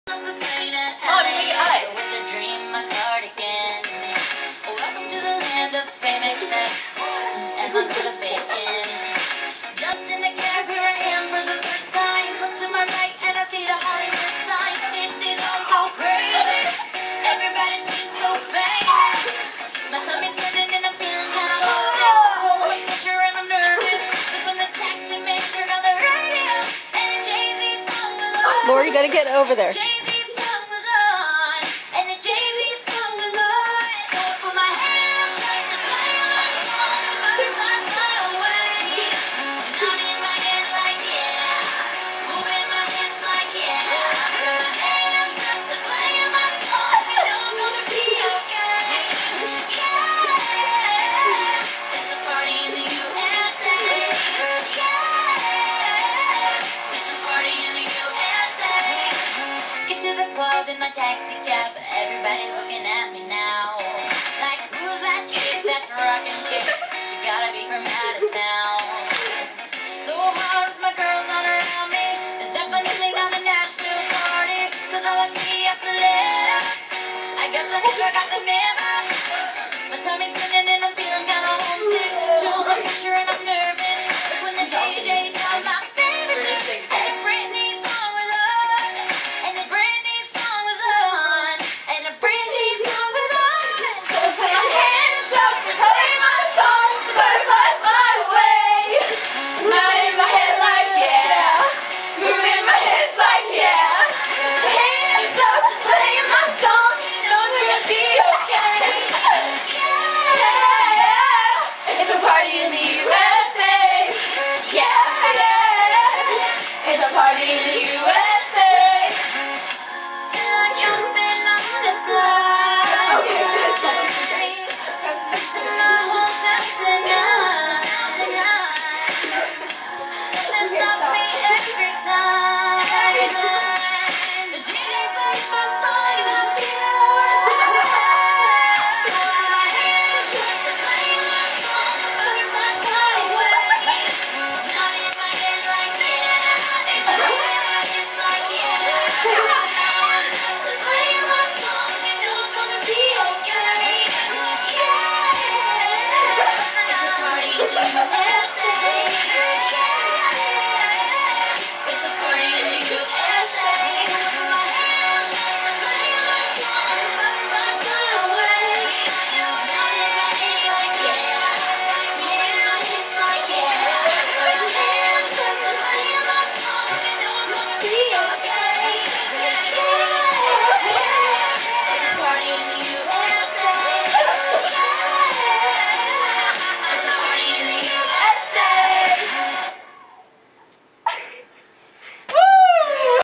Oh, I'm making eyes. With a dream, my cardigan. Welcome to the land of fame excess. Am I gonna fit in? Jumped in the cab, here I am for the first time. Look to my right and I see the Hollywood sign. This is all so crazy. Everybody seems so famous. My tummy's turning and I'm feeling kinda homesick. Full of pressure and I'm nervous. Listen to taxi man turn on the radio. And Jay-Z song was on. Laura, you gotta get over there. Jay-Z song was on. And the Jay-Z song was on. So I put my hands up to play my song. The butterflies fly away. Nodding my head like yeah. Moving my hips like yeah. Put my hands up to play my song. You know I'm gonna be okay. Yeah. It's a party in the USA. Yeah. It's a party in the USA. Get to the club in my taxi cab. Everybody's looking at me now. Like, who's that chick that's rockin' kicks? She gotta be from out of town. So hard, my girls not around me. It's definitely not a Nashville party. Cause all I see is the left. I guess I never got the memo.